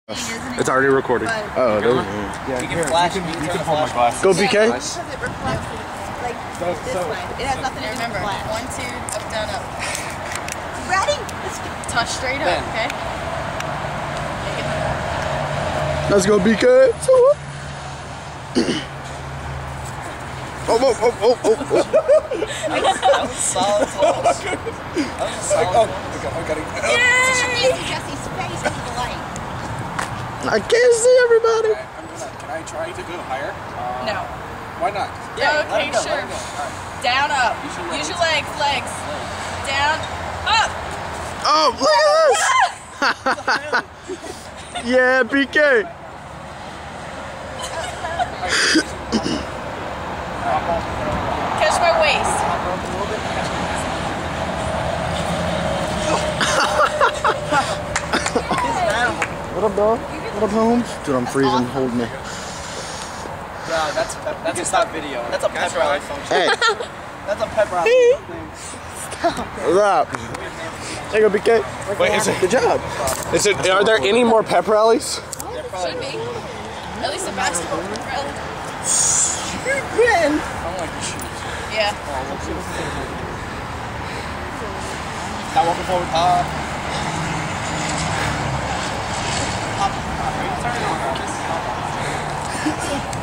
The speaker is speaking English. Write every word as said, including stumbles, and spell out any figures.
It's already recorded. Oh, there. Yeah, you can flash. You can, you can hold my glasses. Go B K. Because it reflects like So- this so- way. It has nothing to do with Remember, flash. one, two, up, down, up. Ready? Let's go. Touch straight up, Ben. okay? Let's go B K. Oh, oh, oh, oh, oh, oh. That was solid close. That was a solid Oh, close. I got it. See Jesse's face into the light. I can't see everybody. I'm gonna, can I try to go higher? Uh, No. Why not? Yeah, let Okay, him go, sure. let him go. All right. Down, up. Use your legs. Use your legs, legs. Down, up. Oh, look at this. Yeah, B K. Catch my waist. What up, dog? What up, Holmes? Dude, I'm freezing. Hold me. Yeah, that's that, that's a stop video. That's a pep rally function. Hey, That's a pep rally. what's up? There you go, B K. Wait, is it, Good job. is it, are there any more pep rallies? Should be. At least a basketball rally. Win. I don't like your shoes. Yeah. Now walking forward. Uh. Up. Are you turning on?